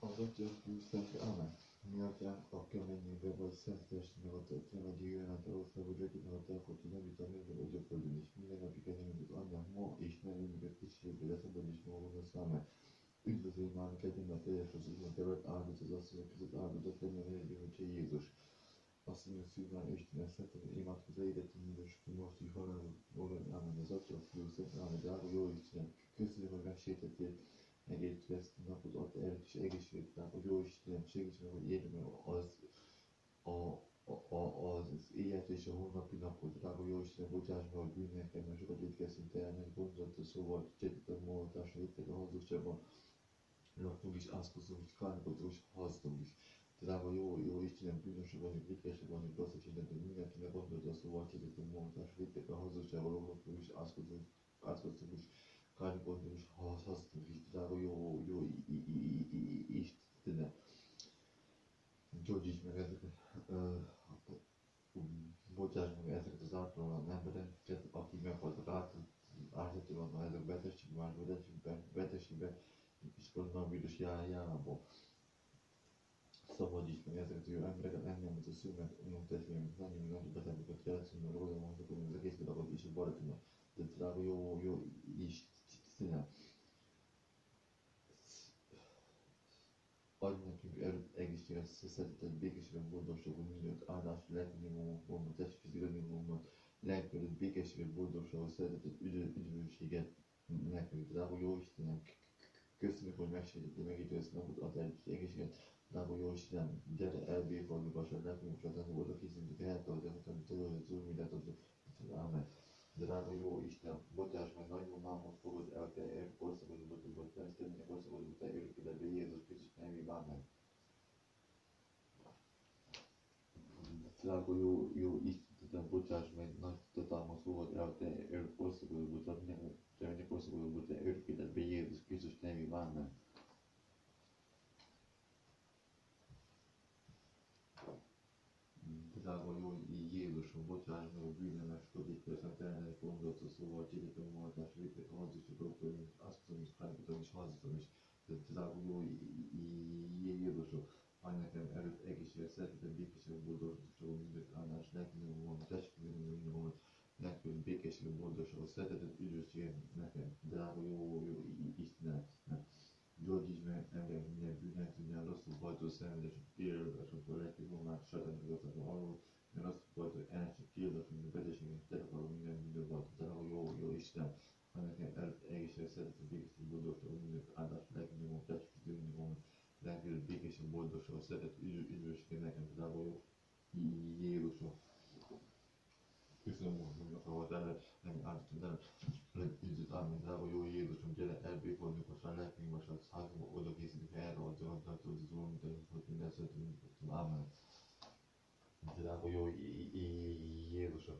Adott Krisztus, amen. Mi atyánk, aki a mennyekben vagy, szenteltesd meg a te vagy jöjjön át a ország, hogy legyen a te akaratod, amit a mennyben vagy a földön is. Minden napi kenyerünket add meg ma, és ne légy minket kísértésbe, de szabadíts meg a gonosztól, amen. Üdvözölj már minket, minden teljes az Úrnak, tevet áldott az asszonyok között áldott legyen a gyümölcse Jézus. Azt mondja, szíván Istenem, szeretem, imádkozz égetni mindösségünk most is halálunk, amen. Az Atya, a Fiú, Szent, amen. Drága jó Istenem, köszönjük, hogy megsétettél megértjük ezt a napot, adta erőt és egészséget, hogy jó Istenem, segíts meg, hogy érjem el az éjjel és a holnapi napot, drága jó Istenem, bocsáss meg a bűneinket, mert sokat étkeztünk teljesen gondolatot, szóval csegítem molotásra, hittek a hazugságban, laktunk is, ázkoztunk is, kárnykodtunk is, hazudtunk is. Drága jó Istenem, bűnösök vagyunk, étkesek vagyunk, rossz Istenem, hogy mindenkinek gondolatot, szóval csegítem molotásra, hittek a hazugságban, laktunk is, ázkoztunk is, kárnykodtunk is, hazudtunk is. Drága jó Istenem, gyógyíts meg ezeket, bocsáss meg ezeket az ártatlan embereket, akik meghaltak ártatlan ezek betegségben, és koronavírus járványból. Szabadíts meg ezeket a jó embereket, engem, a szűmet, unok testvéremet, nagyon nagy betegeket jelentünk, meg róla mondtak, hogy az egész világot is a barátomat. De drága jó Istenem, adj nekünk erőt, egészséget, szeretetet, békességet, boldogságot, mindent, áldást, lelknyomómat, testi fizikai lelköröt, békességet, boldogságot, szeretetet, üdvösséget nekünk. Drága jó Istenem, köszönjük, hogy megsegítettél megítélni ezt a napot, adj erőt, egészséget. Drága jó Istenem, gyere elbírkodni, vasár, nekünk most adni, oda készítünk, eltartani, amit tudod, az Úr mindent adott. Amen. Drága jó Istenem, bocsáss meg, nagymamámat fogod el, te országodba tudod, te Istennek országodba, te örökkéletbe, Jézus Krisztus nevében, amen. Drága jó Istenem, bocsáss meg, nagy tatalmat fogod el, te országodba, te mennyek országodba, te örökkéletbe, Jézus Krisztus nevében, amen. Drága jó Jézusom, bocsáss meg a bűnömet, sokat étkeztem, teljesen gondolatot, szóval cselekedtem maradás, vétek a hazugságok, azt tudom is, kárnykodtam is, hazudtam is. Drága jó Jézusom, adj nekem erőt, egészséget, szeretetet, békességet, boldogságot, mindent áldás, lelkinyomómat, testfizikai lelköröt, békességet, boldogságot, szeretetet, üdvösséget nekem. Drága jó Istenem, gyógyíts meg engem minden bűnhetőnyen, rosszul hajtó szenvedés, királyosokból, lelkinyomás, satánkozatban alól, mert rosszul hajtó ellenség, királyosokból, betegségek, terepaló minden volt. Drága jó Istenem, ha nekem erőt, egészséget, szeretetet, békesség, boldogságot, mindent áldást, lelkinyomómat, testfizikai lelköröt, békesség, boldogságot, szeretetet, üdvösséget nekem. Drága jó Jézusom. Köszönöm, hogy meghallgattál, nem áldottam el, üdvözlet, amen. Drága jó Jézusom, gyere elbékolni, vasár, lelkünk, vasár, házunk, oda készítünk, erre adja, adja, az Úr, mint hogy minden szeretünk, amen. Drága jó Jézusom,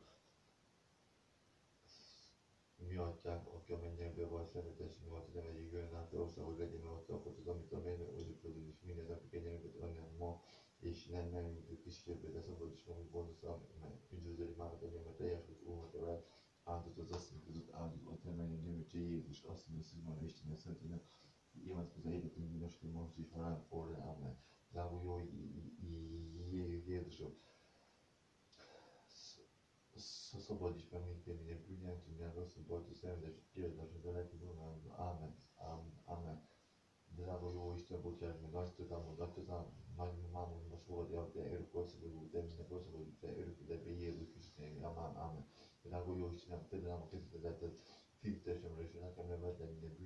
mi atyánk, aki a mennyekben vagy, szenteltesd meg a te neved, jöjjön át a ország, hogy legyen a te akaratod, amit a mennyben vagy a földön is. Minden napi kenyerünket add meg ma, és nem minket kísértésbe, de szabadíts meg a gonosztól, mert üdvözölj már a mennyekben teljes az Úrnak tevet, áldott az asszonyok között, áldott a te mennyei gyümölcse Jézus. Azt mondja, szíván Istenem, szeretnének, imádkozz életünk bűnösként most is halálkor, amen. Drága jó Jézusom, szabadíts meg minket minden bűnjelent, minden rosszul bajtó szenvedés, kiadáson, a lelki vonalban, amen. Drága jó Isten, bocsáss meg, nagy mámon most fogad el, te örök országodó, te minden országodó, te örökkéletbe, Jézus Krisztus nevében, amen. Drága jó Istenem, te rám a kezed letted, fiú testemről, és nekem ne vedd le minden